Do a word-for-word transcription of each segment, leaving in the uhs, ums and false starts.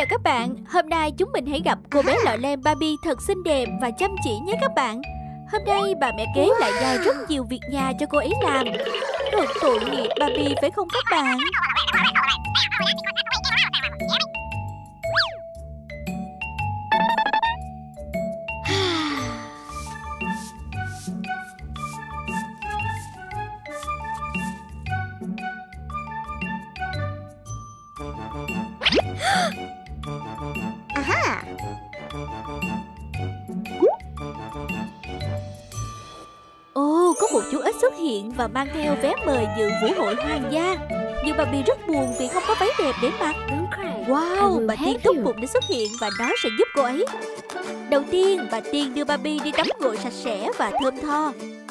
chào các bạn. Hôm nay chúng mình hãy gặp cô bé lọ lem Barbie thật xinh đẹp và chăm chỉ nhé các bạn. Hôm nay bà mẹ kế lại giao rất nhiều việc nhà cho cô ấy làm. Thật tội nghiệp Barbie phải không các bạn? Ồ, có một chú ếch xuất hiện và mang theo vé mời dự vũ hội hoàng gia. Nhưng Barbie rất buồn vì không có váy đẹp để mặc. Wow, bà Tiên tốt bụng đã xuất hiện và nó sẽ giúp cô ấy. Đầu tiên, bà Tiên đưa Barbie đi tắm gội sạch sẽ và thơm tho.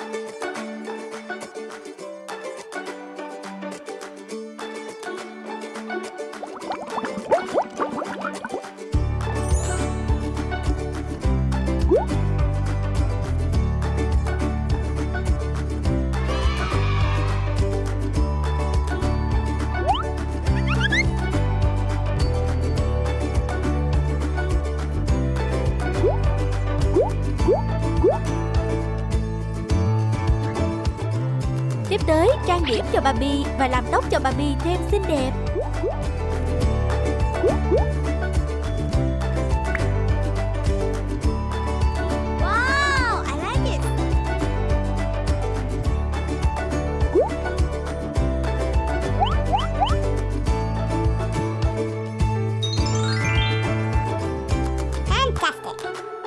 Tiếp tới, trang điểm cho Barbie và làm tóc cho Barbie thêm xinh đẹp. Wow, I like it. Fantastic.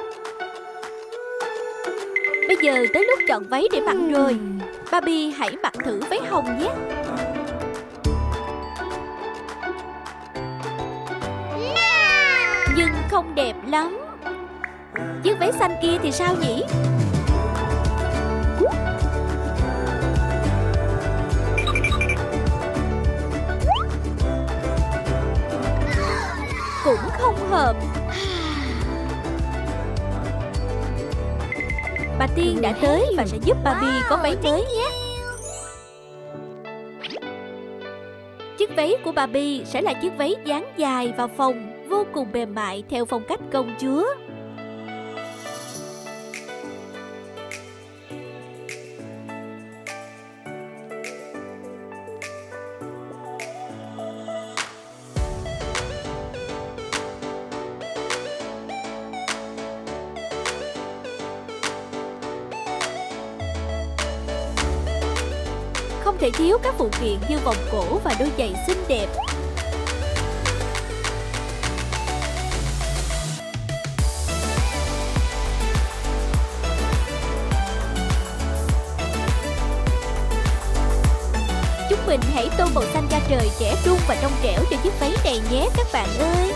Bây giờ tới lúc chọn váy để mặc rồi. Barbie hãy mặc thử váy hồng nhé. Nhưng không đẹp lắm. Chiếc váy xanh kia thì sao nhỉ? Cũng không hợp. Bà Tiên đã tới và sẽ giúp Barbie có váy mới nhé. Chiếc váy của Barbie sẽ là chiếc váy dáng dài và phồng, vô cùng mềm mại theo phong cách công chúa. Không thể thiếu các phụ kiện như vòng cổ và đôi giày xinh đẹp. Chúng mình hãy tô màu xanh da trời trẻ trung và trong trẻo cho chiếc váy này nhé các bạn ơi.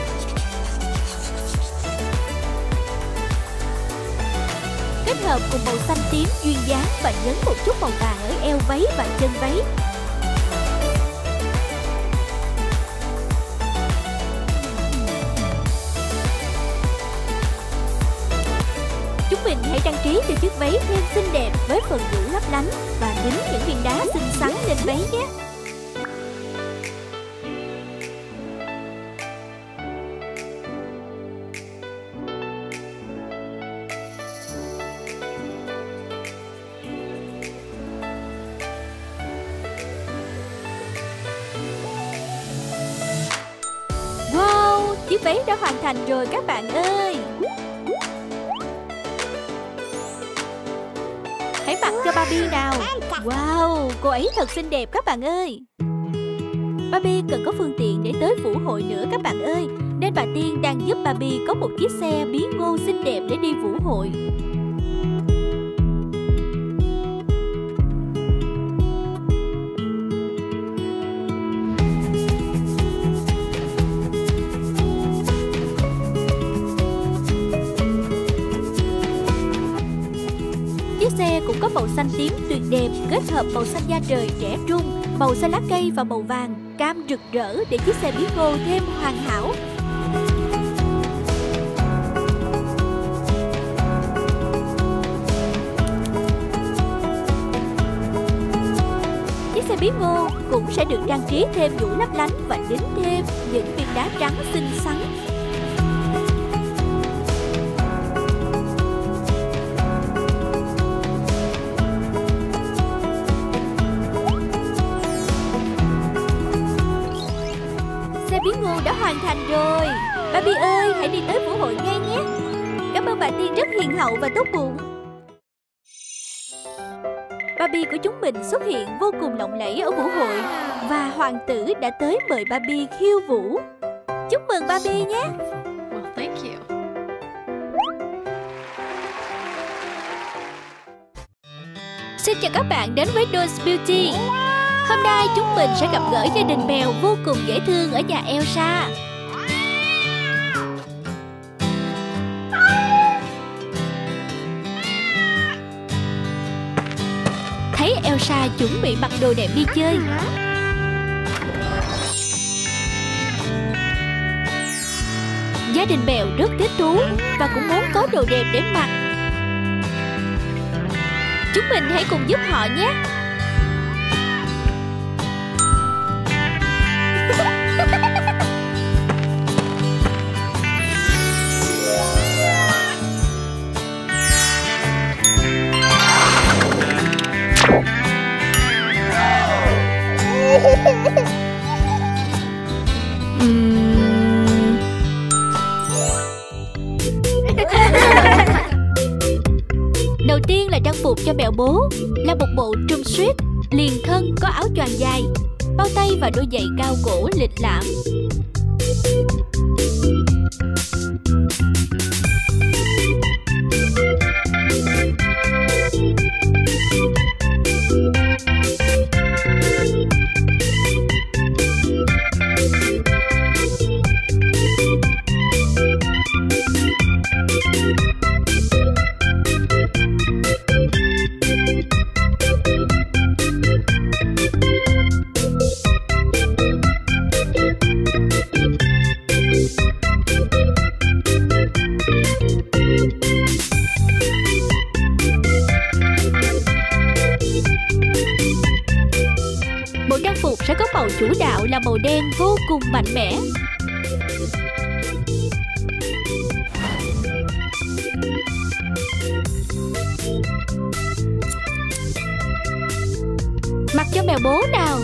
Kết hợp cùng màu xanh tím duyên dáng và nhấn một chút màu vàng ở eo váy và chân váy. Chúng mình hãy trang trí cho chiếc váy thêm xinh đẹp với phần nhũ lấp lánh và đính những viên đá xinh xắn lên váy nhé. Chiếc váy đã hoàn thành rồi các bạn ơi. Hãy mặc cho Barbie nào. Wow, cô ấy thật xinh đẹp các bạn ơi. Barbie cần có phương tiện để tới vũ hội nữa các bạn ơi. Nên bà Tiên đang giúp Barbie có một chiếc xe bí ngô xinh đẹp để đi vũ hội. Xe cũng có màu xanh tím tuyệt đẹp, kết hợp màu xanh da trời trẻ trung, màu xanh lá cây và màu vàng cam rực rỡ để chiếc xe bí ngô thêm hoàn hảo. Chiếc xe bí ngô cũng sẽ được trang trí thêm nhũ lấp lánh và đính thêm những viên đá trắng xinh xắn. hoàn thành rồi. Barbie ơi, hãy đi tới vũ hội ngay nhé. Cảm ơn bà Tiên rất hiền hậu và tốt bụng. Barbie của chúng mình xuất hiện vô cùng lộng lẫy ở vũ hội, và hoàng tử đã tới mời Barbie khiêu vũ. Chúc mừng Barbie nhé. Well, thank you. Xin chào các bạn đến với Dolls Beauty. Hôm nay chúng mình sẽ gặp gỡ gia đình mèo vô cùng dễ thương ở nhà Elsa. Thấy Elsa chuẩn bị mặc đồ đẹp đi chơi, gia đình mèo rất thích thú và cũng muốn có đồ đẹp để mặc. Chúng mình hãy cùng giúp họ nhé. Đầu tiên là trang phục cho mèo bố, là một bộ trùm suit liền thân có áo choàng dài, bao tay và đôi giày cao cổ lịch lãm. Bộ trang phục sẽ có màu chủ đạo là màu đen vô cùng mạnh mẽ. Mặc cho mèo bố nào.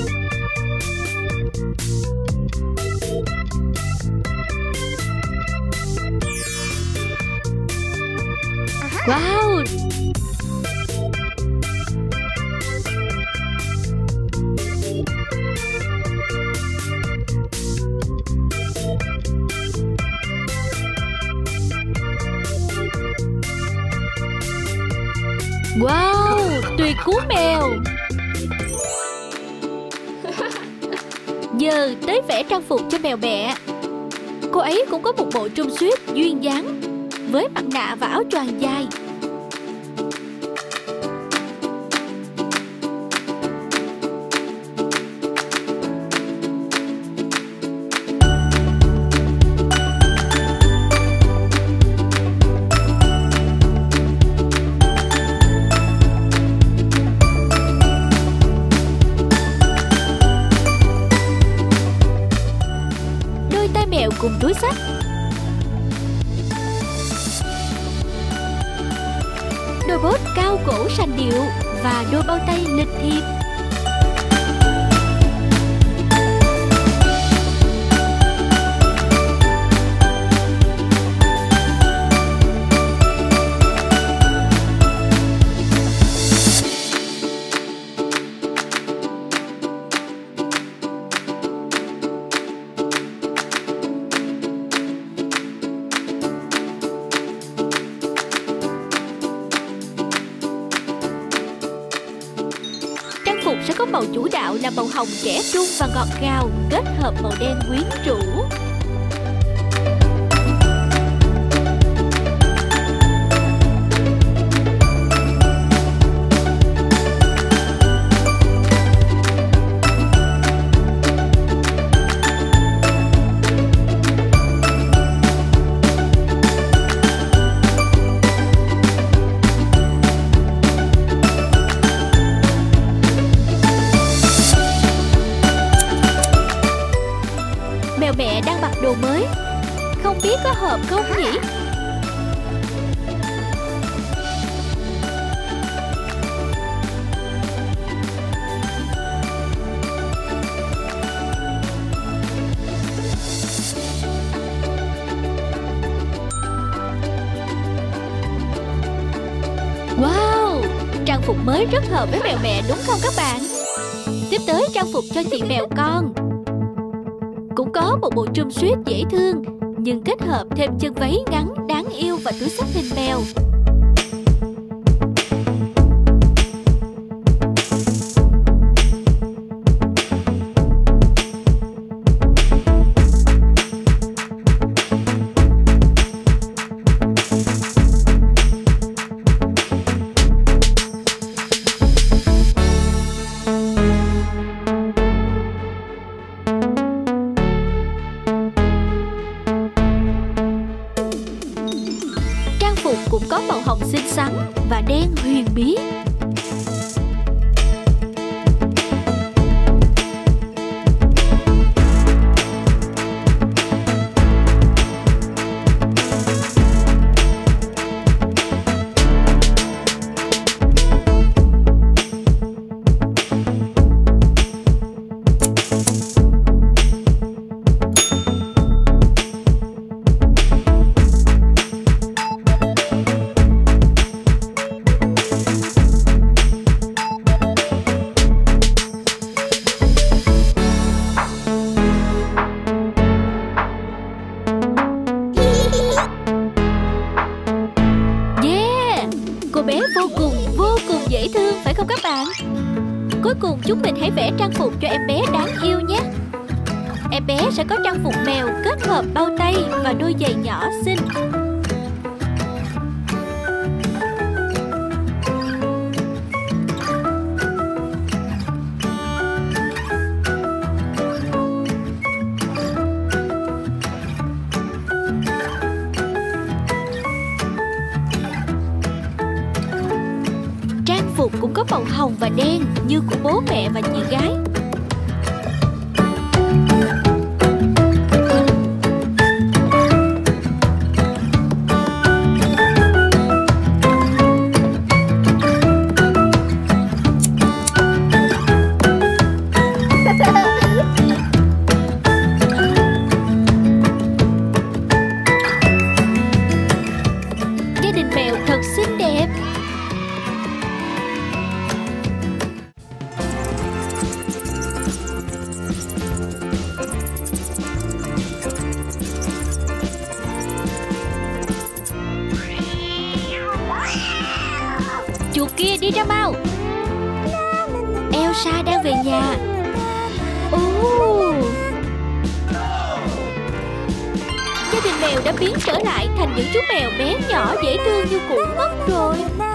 Wow! Wow, tuyệt cú mèo. Giờ tới vẽ trang phục cho mèo mẹ. Cô ấy cũng có một bộ trùm suit duyên dáng với mặt nạ và áo choàng dài. Mèo cùng túi xách. Đôi bốt cao cổ sành điệu và đôi bao tay lịch thiệp. Phục sẽ có màu chủ đạo là màu hồng trẻ trung và ngọt ngào, kết hợp màu đen quyến rũ. Mèo mẹ đang mặc đồ mới, không biết có hợp không nhỉ? mới rất hợp với mèo mẹ đúng không các bạn? Tiếp tới trang phục cho chị mèo con. Cũng có một bộ trùm suýt dễ thương, nhưng kết hợp thêm chân váy ngắn đáng yêu và túi xách hình mèo. Cũng có màu hồng xinh xắn và đen huyền bí. Cô bé vô cùng, vô cùng dễ thương phải không các bạn? Cuối cùng chúng mình hãy vẽ trang phục cho em bé đáng yêu nhé. Em bé sẽ có trang phục mèo kết hợp bao tay và đôi giày nhỏ xinh. Trang phục cũng có màu hồng và đen như của bố mẹ và chị gái. Gia đình mèo thật xinh đẹp. Chuột kia đi ra mau. Elsa đang về nhà. Oh. Gia đình mèo đã biến trở lại thành những chú mèo bé nhỏ dễ thương như cũ mất rồi.